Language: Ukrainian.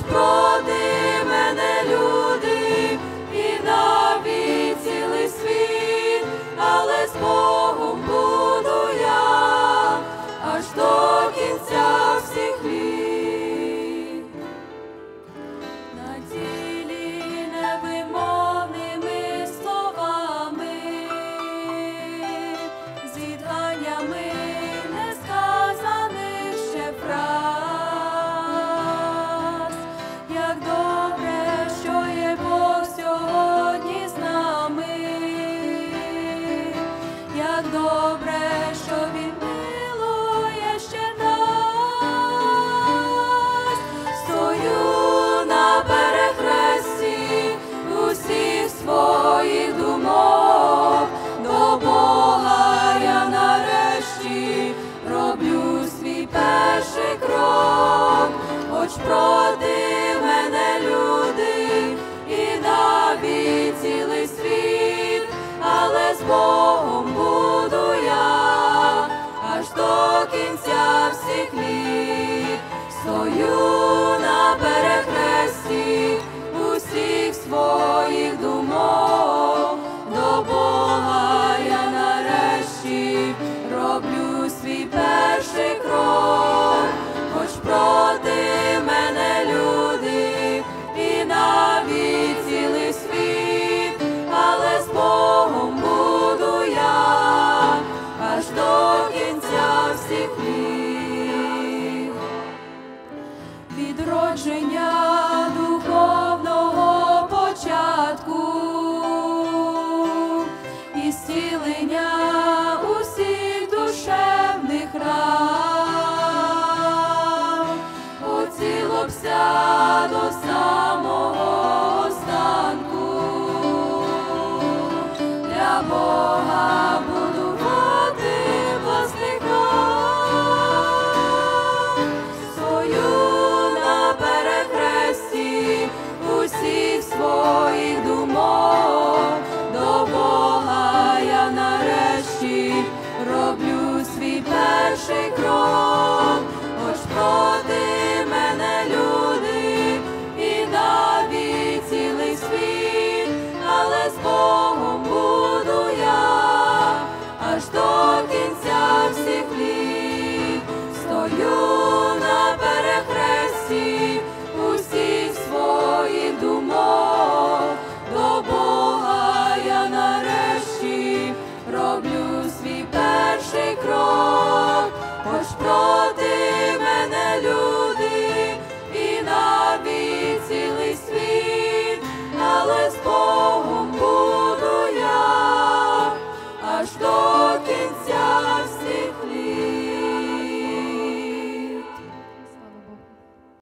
проти мене люди, і навіть цілий світ, але з Богом буду я, аж до кінця всіх літ. На ділі невимовними словами, зітханнями несказаних ще фраз, як добре, що є Бог сьогодні з нами, як добре, що Він милує ще нас. Стою на перехресті усіх своїх думок, до Бога я нарешті роблю свій перший крок. Хоч проти мене люди, і навіть цілий світ, але з Богом буду я, аж до кінця всіх літ. Стою на перехресті усіх своїх думок, до Бога я нарешті роблю свій перший крок. Хоч проти мене люди, і навіть цілий світ, але з Богом буду я, аж до кінця всіх літ. Відродження духовного початку і зцілення усіх душевних ран, оцілобся до самого останку, для Бога будувати власний храм. Стою на перехресті усіх своїх